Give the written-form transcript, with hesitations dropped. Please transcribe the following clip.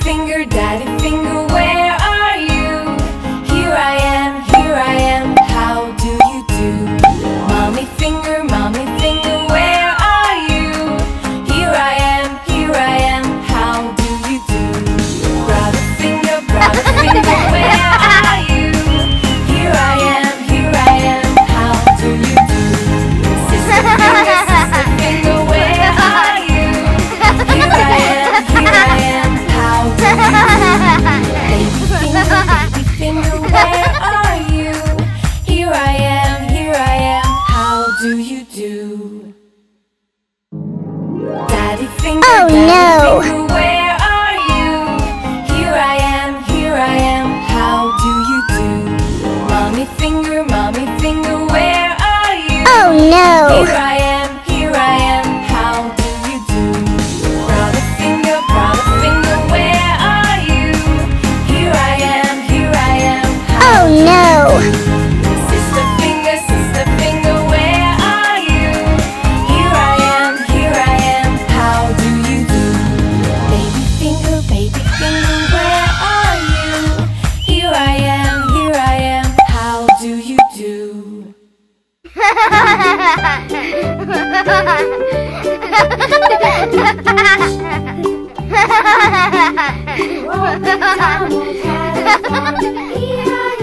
daddy finger, where are you? Here I am, how do you do? Mommy finger, where are you? Here I am, how do you do? Brother finger, where are you? Here I am, how do you do? Sister finger, where are you? Here I am, how do you do? Baby finger, where are you? Here I am, how do you do? Daddy finger, where are you? Here I am, how do you do? Mommy finger, where are you? Oh no! Here I am, how do you do? Brother finger, where are you? Here I am, how Oh do you no! do? Sister finger, where are you? Here I am, how do you do? Baby finger, where are you? Here I am, how do you do? Ha ha ha ha!